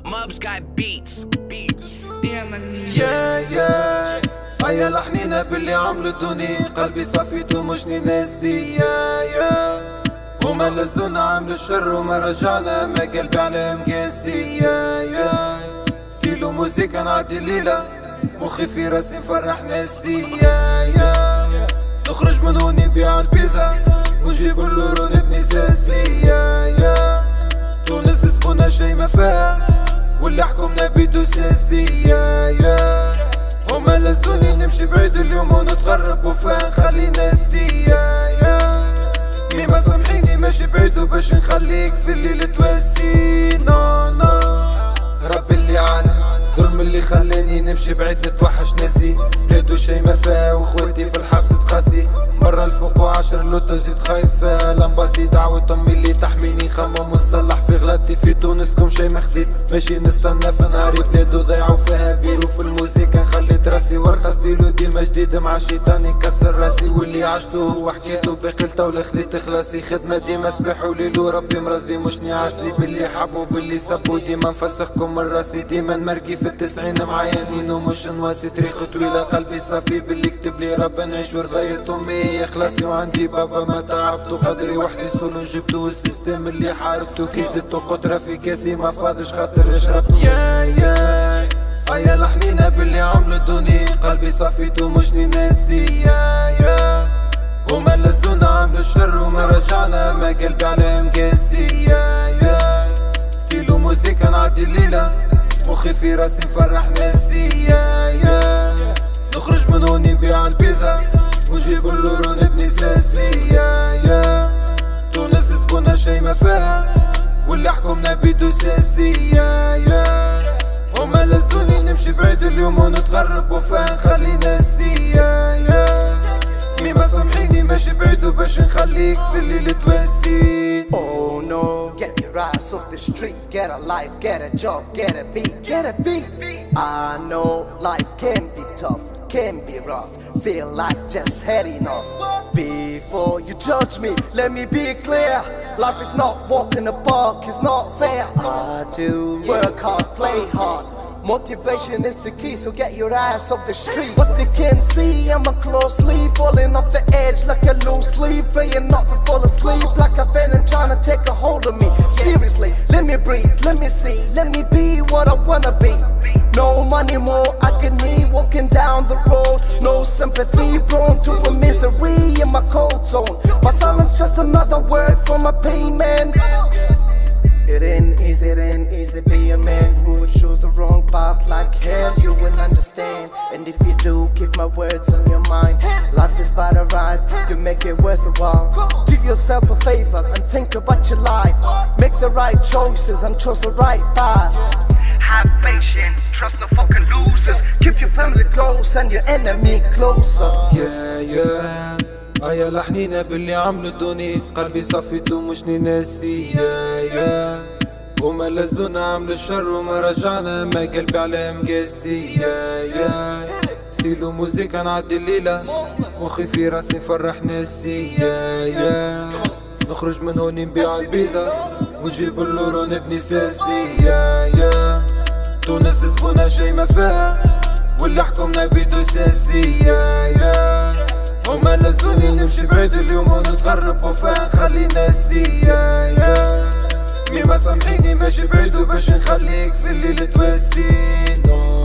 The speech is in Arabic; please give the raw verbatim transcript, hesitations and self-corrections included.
Mubs got beats. Beats. يا يا هيا لحنينا باللي عملوا الدوني قلبي صفيته مش ناسي يا يا هما لزونا عملوا الشر وما رجعنا ما قلبي عليهم قاسي يا يا ستيلو موسيقى نعدي الليلة مخي في راسي نفرح ناسي يا يا نخرج من هون نبيع البيضة ونجيب اللورو نبني ساسي يا يا تونس زبونها شي ما فيها واللي حكمنا بيدو ساسي يا يا هما لزوني نمشي بعيد اليوم ونتغرب وفين خلي ناسي يا يا ميما سامحيني ماشي بعيد وباش نخليك في الليل تواسي نو نو ربي اللي عالم ظلم اللي خلاني نمشي بعيد نتوحش ناسي بلادو شي ما فيها واخواتي في الحبس تقاسي مرة الفوق وعشر لوتو زيد خايفة لمباسي دعوة امي اللي تحميني خمم ونصلح في غلطتي في تونسكم شي ما خذيت ماشي نستنى في نهاري بلادو ضيعوا فيها فيرو في الموسيقى خليت راسي ورخة ستيلو ديما جديد مع شيطاني كسر راسي واللي عشتو هو حكيتو بقلته ولا خذيت خلاصي خدمة ديما صباح وليل وربي مرضي مش نعاسي باللي حبوا باللي سبوا ديما نفسخكم من راسي ديما نمرقي في التسعين معاينين ومش نواسي تاريخ طويلة قلبي صافي باللي كتب لي رب نعيش ورضاية امي خلاصي وعندي بابا ما تعبتو قدري وحدي سولو جبتو السيستم اللي حاربتو كي زدتو قدرة في كاسي ما فاضش خاطر شربتو يا يا هيا لحنينا باللي عملوا الدوني قلبي صفيتو مش ناسي يا يا هما لزونا عملوا الشر وما رجعنا ما قلبي عليهم قاسي يا يا ستيلو موسيقى نعدي الليلة مخي في راسي نفرح ناسي يا يا نخرج من هون نبيع البيضة ونجيب اللورو نبني ساسي يا يا تونس زبونها شي ما فيها واللي حكمنا بيدو ساسي يا يا هما لزوني نمشي بعيد اليوم ونتغرب وفين خلي ناسي يا يا ميما سامحيني ماشي بعيد وباش نخليك في الليل تواسي. Oh no, get your ass off the street, get a life, get a job, get a beat, get a beat. I know life can be tough, can be rough, feel like just heading off. Before you judge me, let me be clear, life is not walk in the park, it's not fair. I do work hard, play hard, motivation is the key, so get your ass off the street. But they can't see I'm a closely falling off the edge like a loose leaf, praying not to fall asleep like a venom trying to take a hold of me. Seriously, let me breathe, let me see, let me be what I wanna be. No money, more agony, walking down the road, no sympathy, prone to a misery in my cold zone. My silence just another word for my pain, man. It ain't easy, it ain't easy be a man who choose the wrong path like hell, you will understand. And if you do, keep my words on your mind. Life is but a ride, you make it worth a while. Do yourself a favor and think about your life. Make the right choices and choose the right path. Have patience, trust no fucking losers. Keep your family close and your enemy closer. Yeah, yeah هيا لحنينا باللي عملوا الدوني قلبي صفيتو مش ناسي يا يا هما لزونا عملوا الشر وما رجعنا ما قلبي عليهم قاسي يا يا ستيلو موسيقى نعدي الليلة مخي في راسي نفرح ناسي يا يا نخرج من هون نبيع البيضة ونجيب اللورو نبني ساسي يا يا تونس زبونها شي ما فيها واللي حكمنا بيدو ساسي يا يا هما لزوني نمشي بعيد اليوم ونتغرب وفين خلي ناسي يا يا ميما سامحيني ماشي بعيد وباش نخليك في الليل تواسي.